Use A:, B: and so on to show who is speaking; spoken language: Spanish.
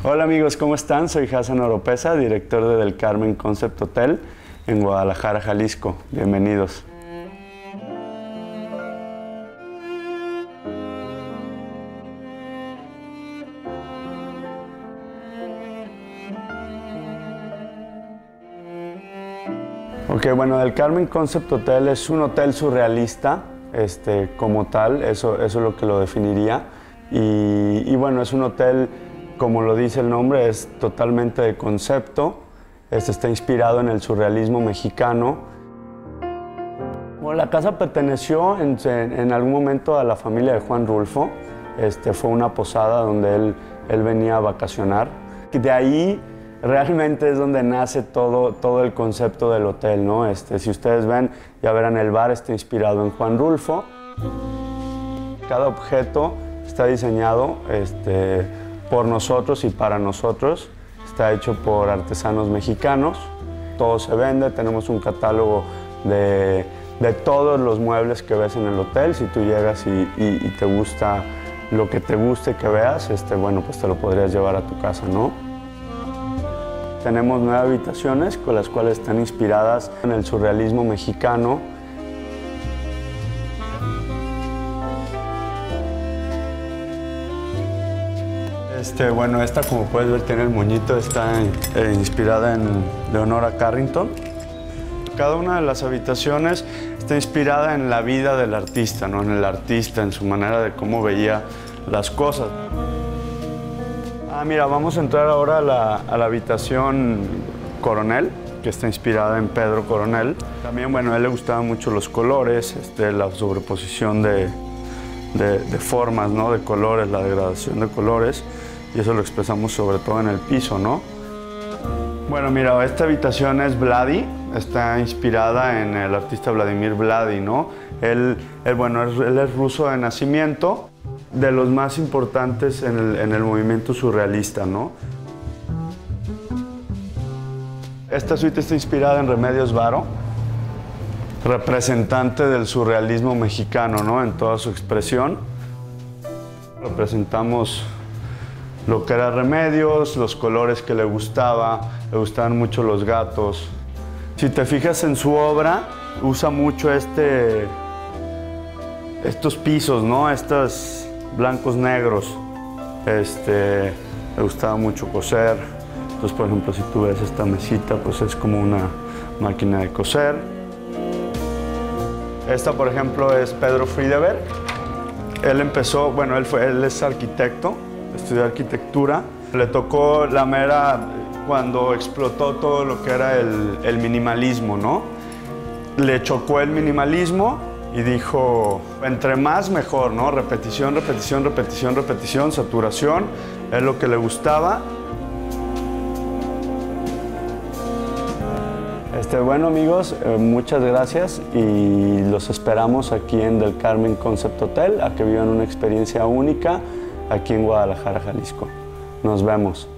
A: Hola amigos, ¿cómo están? Soy Hassan Oropesa, director de Del Carmen Concept Hotel en Guadalajara, Jalisco. Bienvenidos. Ok, bueno, Del Carmen Concept Hotel es un hotel surrealista, como tal, eso es lo que lo definiría. Y bueno, es un hotel, como lo dice el nombre, es totalmente de concepto. Está inspirado en el surrealismo mexicano. Bueno, la casa perteneció en algún momento a la familia de Juan Rulfo. Fue una posada donde él venía a vacacionar. Y de ahí realmente es donde nace todo el concepto del hotel, ¿no? Si ustedes ven, ya verán, el bar está inspirado en Juan Rulfo. Cada objeto está diseñado por nosotros y para nosotros. Está hecho por artesanos mexicanos. Todo se vende, tenemos un catálogo de todos los muebles que ves en el hotel. Si tú llegas y te gusta lo que te guste que veas, bueno, pues te lo podrías llevar a tu casa, ¿no? Tenemos 9 habitaciones con las cuales están inspiradas en el surrealismo mexicano. Bueno, esta, como puedes ver, tiene el moñito, está inspirada en Leonora Carrington. Cada una de las habitaciones está inspirada en la vida del artista, ¿no? En el artista, en su manera de cómo veía las cosas. Mira, vamos a entrar ahora a la habitación Coronel, que está inspirada en Pedro Coronel. También, bueno, a él le gustaban mucho los colores, la sobreposición de formas, ¿no? De colores, la degradación de colores, y eso lo expresamos sobre todo en el piso, ¿no? Bueno, mira, esta habitación es Vladi, está inspirada en el artista Vladimir Vladi, ¿no? Él es ruso de nacimiento, de los más importantes en el movimiento surrealista, ¿no? Esta suite está inspirada en Remedios Varo, representante del surrealismo mexicano, ¿no? En toda su expresión. Representamos lo que era Remedios, los colores que le gustaban mucho los gatos. Si te fijas en su obra, usa mucho estos pisos, ¿no? Estos blancos negros. Le gustaba mucho coser. Entonces, por ejemplo, si tú ves esta mesita, pues es como una máquina de coser. Esta, por ejemplo, es Pedro Friedeberg. Él empezó, bueno, él es arquitecto, estudió arquitectura. Le tocó la mera cuando explotó todo lo que era el minimalismo, ¿no? Le chocó el minimalismo y dijo, entre más mejor, ¿no? Repetición, repetición, repetición, repetición, saturación, es lo que le gustaba. Bueno, amigos, muchas gracias y los esperamos aquí en Del Carmen Concept Hotel a que vivan una experiencia única aquí en Guadalajara, Jalisco. Nos vemos.